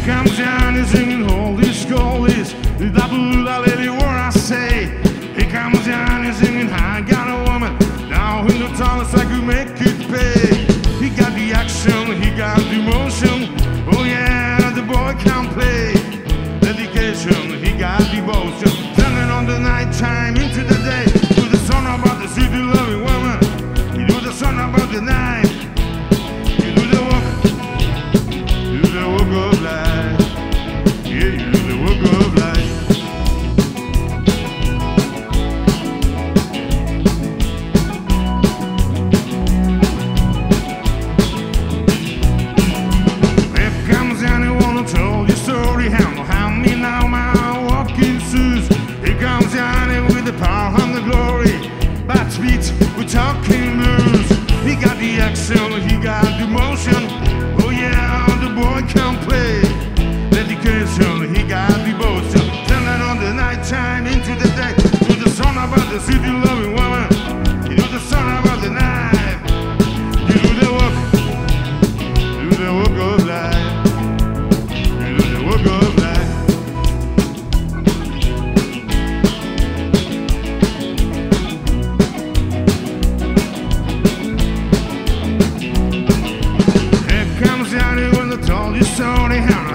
comes Johnny singing all these goldies. The double lady what I say. Here comes Johnny singing I got a woman. Now in the tunnels I could make it pay. He got the action, he got the motion. Oh yeah, the boy can play. Dedication, he got devotion. Turning on the night time into the day. Do the song about the city loving woman. You do the song about the night. You do the work of life. Yeah, you do the work of life. Here comes anyone who told your story. How me now my walking shoes. Here comes Johnny with the power and the glory. Bad beats, we're talking blues. He got the action, he got the motion. Oh yeah, the boy can play. Dedication, he got devotion. Turning on the night time into the day. Do the song about the city loving woman. You do the song about the night. You do the work of life. You do the work of life. Here comes Johnny when I told you so.